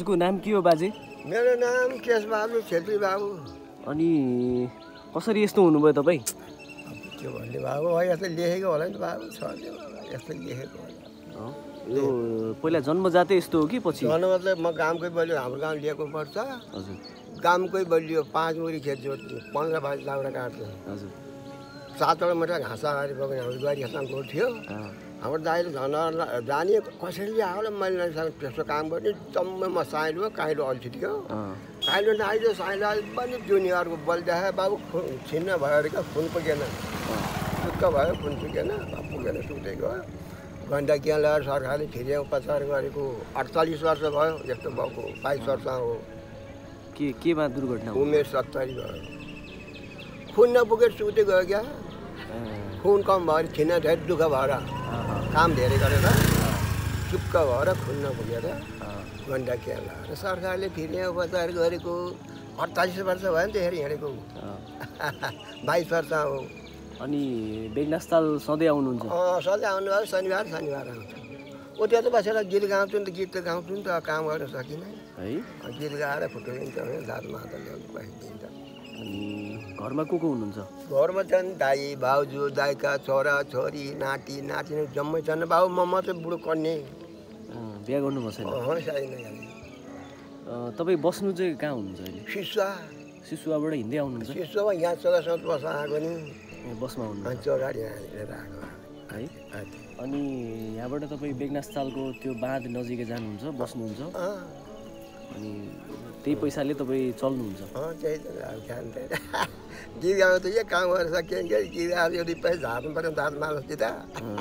हजुरको नाम के हो बाजे? मेरो नाम केश बाबु छेत्री बाबु। अनि कसरी यस्तो हुनुभयो तपाईँ? के भन्ने बाबु है, यस्तो लेखेको होला नि बाबु, छ यस्तो लेखेको होला। यो पहिला जन्मजातै यस्तो हो कि पछि? जन्म म गाउँकै बलियो, हाम्रो गाउँ लिएको पर्छ। हजुर। गाउँकै बलियो, 5 मुरी खेत जोत्थ्यो, 15 दाउरा काट्थ्यो। हजुर। 7 मिटर घाँस अगाडि बोकेर हाम्रो बुहारी घाँसमा गर्थ्यो। हाम्रो दाइले जनावर जाने कसरी आउला, मैले त्यस्तो काम गर्ने जम्मै म साइलो काइलो अल्छी थियो। काइलो नआइलो साइलो पनि जुनियरको बलिदिए बाबु छिन्न भयो अरे क्या, खुन पुगेन, सुक्क भयो, खुन पुगेन, पुगेन, सुक्दै गयो। गण्डकी ल्याएर सरकारले फेरि उपचार गरेको 48 वर्ष भयो, यस्तो भएको 22 वर्ष हो। केमा दुर्घटना? उमेर 70 भयो, खुन नपुगेर सुक्दै गयो क्या। खुन कम भयो, छिन्न धेरै दुःख भएर काम धेरै गरेर चुक्क भएर खुन नपुगेर गण्डकी ल्याएर सरकारले फेरि उपचार गरेको 48 वर्ष भयो नि त्यसरी हिँडेको। 22 वर्ष हो। अनि बेगनासताल सधैँ आउनुहुन्छ? सधैँ आउनु भयो, शनिबार आउँछ। उता त बसेर गीत गाउँछु नि त, गीत त गाउँछु नि त, काम गर्न सकिनँ है। गीत गाएर फोटो लिन्छ भने दाजुमा त ल्याउनु पाइदिन्छ। अनि घरमा को हुनुहुन्छ? घरमा छन् दाई भाउजू, दाइका छोरा छोरी, नाति नातिनी जम्मै छन्। बाबु म मात्रै बुढो कन्ने। बिहा गर्नुभएको छैन? छैन। तपाईँ बस्नु चाहिँ कहाँ हुनुहुन्छ अहिले? सिसुवाबाट हिँड्दै आउनुहुन्छ? सिसुवा यहाँ 14 वर्ष आएको नि, बसमा हुनुहुन्छ? चौगाडी हिँडेर आएको है। अनि यहाँबाट तपाईँ बेगनासतालको त्यो बाँध नजिकै जानुहुन्छ, बस्नुहुन्छ, अनि त्यही पैसाले तपाईँ चल्नुहुन्छ? त्यही त जान्दैन। गीत गाउनु त यो काम गरेर सकिन्छ, गीत गाएर यो पैसा झार्नु पऱ्यो, दाँत मार्नुहोस् त।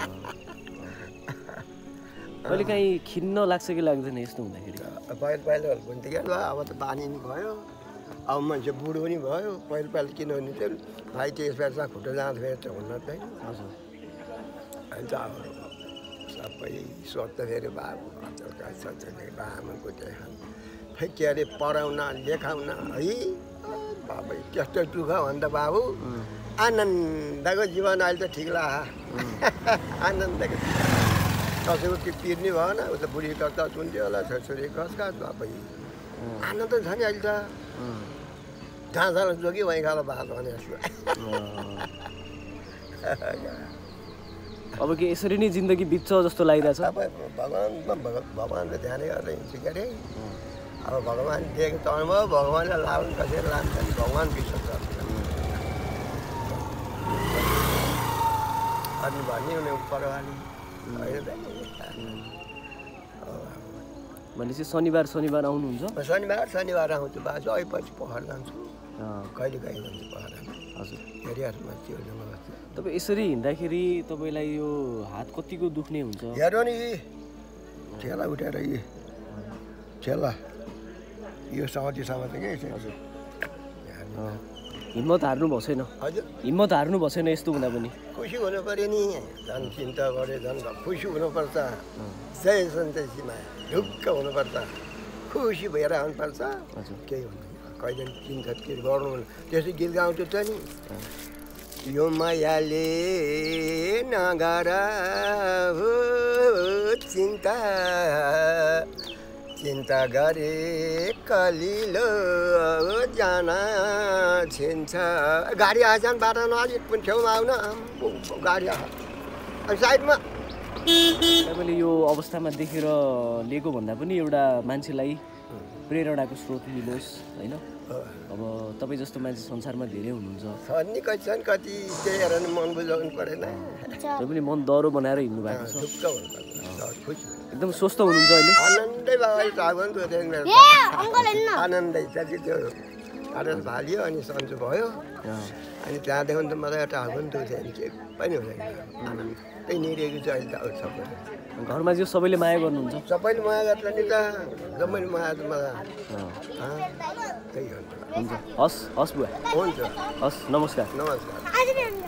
कहिले काहीँ खिन्न लाग्छ कि लाग्दैन यस्तो हुँदाखेरि? पहिलो हुन्थ्यो क्या, अब त बानी नि भयो, अब मान्छे बुढो पनि भयो। पहिलो किन हुने थियो भाइ, 23 वर्ष खुट्टा जाँदाखेरि हुन्न त। हजुर। अनि त अब सबै सोध्छ फेरि बाबु आमाको त्यहाँ के अरे पढाउन लेखाउन है बाबु, त्यस्तो दुःख भन्दा बाबु आनन्दको जीवन अहिले त ठिक लाग्यो। आनन्दको कसैको त्यो पिर्ने भएन, उता बुढी कता सुन्थ्यो होला, छोरी कसका बाबै आनन्द छ नि अहिले त। जहाँ जहाँ जोगी वहीँ खाएर बाटो भने जस्तो। अब के यसरी नै जिन्दगी बित्छ जस्तो लागिरहेछ? भगवान् त ध्यानै गरेर हिँड्छु के अरे। अब भगवान् दिएको टाइम हो, भगवान्ले लाउनु कसरी लान्छ नि, भगवान् विश्वास गर्छ अनि भन्ने उनी उपरवाली होइन। भनेपछि शनिबार आउनुहुन्छ? शनिबार आउँछु बाजु, अहिले पोखरा जान्छु, कहिले जान्छु पोखरा। हजुर। हेरिहाल्नु त्यो जम्मा गर्छु। तपाईँ यसरी हिँड्दाखेरि तपाईँलाई यो हात कतिको दुख्ने हुन्छ? हेर्नु नि, ठेला उठाएर ठेला यो समातिसम्म त के? हजुर। हिम्मत हार्नु भएको छैन? हजुर, हिम्मत हार्नु भएको छैन यस्तो हुँदा पनि? खुसी हुनु पऱ्यो नि, झन् चिन्ता गऱ्यो झन् खुसी हुनुपर्छ। जय सन्तोषीमा ढुक्क हुनुपर्छ, खुसी भएर आउनुपर्छ। हजुर। केही हुँदैन, कहिले चिन्ता के गर्नु, त्यसै गीत गाउँछु त नि। यो मायाले नगर चिन्ता, चिन्ता गरे कलिलो जान छिन्छ। गाडी आएछ नि बाटोमा, अलिक पनि छेउमा आउन, गाडी आयो अनि साइडमा। तपाईँले यो अवस्थामा देखेर लिएको भन्दा पनि एउटा मान्छेलाई प्रेरणाको स्रोत मिलोस् होइन। अब तपाईँ जस्तो मान्छे संसारमा धेरै हुनुहुन्छ, छन् नि छन्, कति त्यही हेरेर मन बुझाउनु परेन। तपाईँ पनि मन दह्रो बनाएर हिँड्नु भएको छ, ढुक्क हुनुपर्छ, एकदम स्वस्थ हुनुहुन्छ अहिले? आनन्दै बाबाले टागो नि आनन्दै जति त्यो आदत भालियो अनि सन्चो भयो। अनि त्यहाँदेखि त मलाई टागो नि दुख्यो नि, के पनि हुँदैन, आनन्दै निरेको छ अहिले त। सबै घरमा चाहिँ सबैले माया गर्नुहुन्छ? सबैले माया गर्छ नि त, जम्मै माया त मलाई। त्यही हुन्छ, हस् बुवा, हुन्छ, हस्, नमस्कार। नमस्कार।